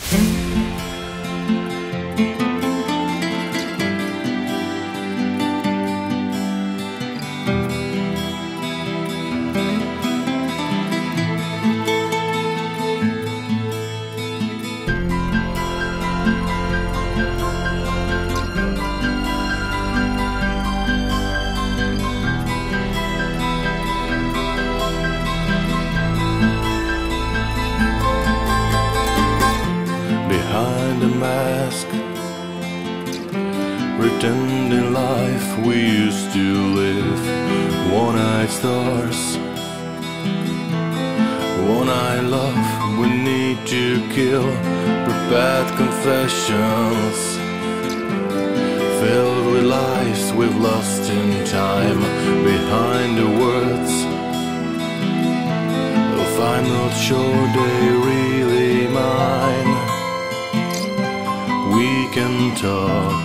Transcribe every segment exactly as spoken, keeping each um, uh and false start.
Behind a mask, pretending life we used to live. One-eyed stars, one-eyed love we need to kill. Prepared confessions, filled with lies we've lost in time. Behind the words, if I'm not sure they really mine. We can talk.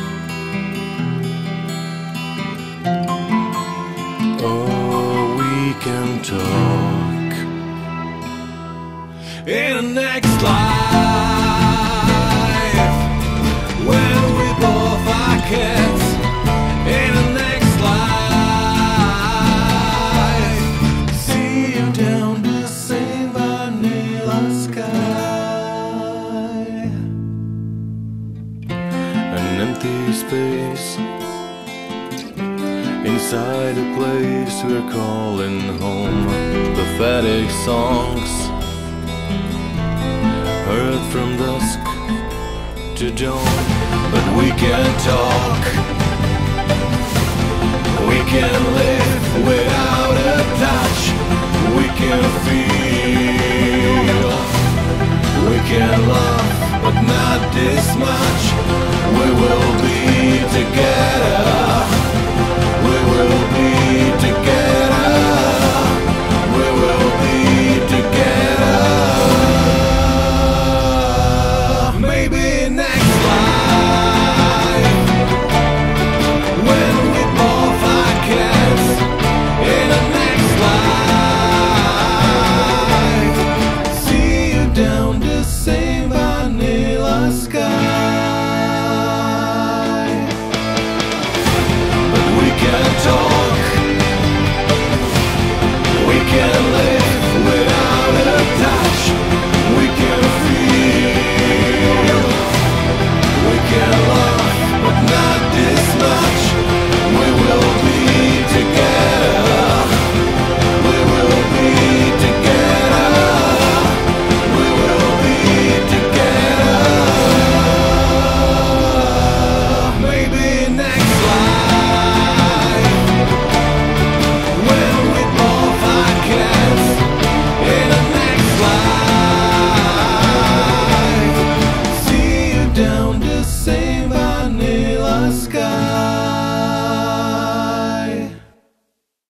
Oh, we can talk. In the next life, when we both are kids. In the next life, see you down the same vanilla sky. An empty space inside a place we're calling home. Pathetic songs heard from dusk to dawn. But we can talk. We can live without a touch. We can feel. We can love, but not this much. We will be together. We will be